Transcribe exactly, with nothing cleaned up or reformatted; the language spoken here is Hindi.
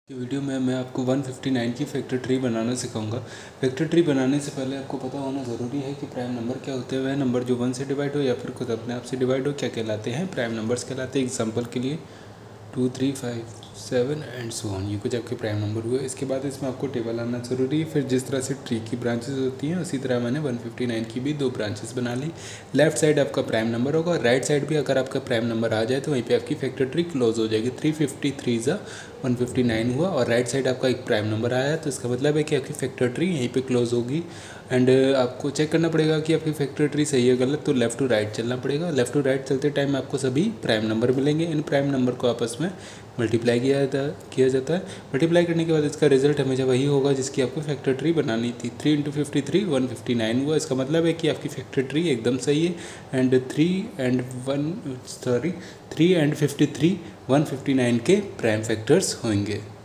वीडियो में मैं आपको एक सौ उनसठ की फैक्टर ट्री बनाना सिखाऊंगा। फैक्टर ट्री बनाने से पहले आपको पता होना ज़रूरी है कि प्राइम नंबर क्या होते हैं। वह नंबर जो वन से डिवाइड हो या फिर खुद अपने आप से डिवाइड हो क्या कहलाते हैं, प्राइम नंबर्स कहलाते हैं। एग्जांपल के लिए two three five seven and so on, ये कुछ आपके प्राइम नंबर हुए। इसके बाद इसमें आपको टेबल आना ज़रूरी है। फिर जिस तरह से ट्री की ब्रांचेस होती हैं उसी तरह मैंने एक सौ उनसठ की भी दो ब्रांचेस बना ली। लेफ्ट साइड आपका प्राइम नंबर होगा, राइट साइड भी अगर आपका प्राइम नंबर आ जाए तो वहीं पे आपकी फैक्टर ट्री क्लोज हो जाएगी। थ्री फिफ्टी थ्री ज़ा वन फिफ्टी नाइन हुआ और राइट साइड आपका एक प्राइम नंबर आया तो इसका मतलब है कि आपकी फैक्टर ट्री यहीं पे क्लोज होगी। एंड आपको चेक करना पड़ेगा कि आपकी फैक्टर ट्री सही है गलत, तो लेफ़्ट टू राइट चलना पड़ेगा। लेफ़्ट टू राइट चलते टाइम आपको सभी प्राइम नंबर मिलेंगे। इन प्राइम नंबर को आपस में मल्टीप्लाई किया जाता किया जाता है। मल्टीप्लाई करने के बाद इसका रिजल्ट हमेशा वही होगा जिसकी आपको फैक्टर ट्री बनानी थी। Three into fifty three one fifty nine हुआ। इसका मतलब है कि आपकी फैक्टर ट्री एकदम सही है। And three and one sorry three and fifty three one fifty nine के प्राइम फैक्टर्स होंगे।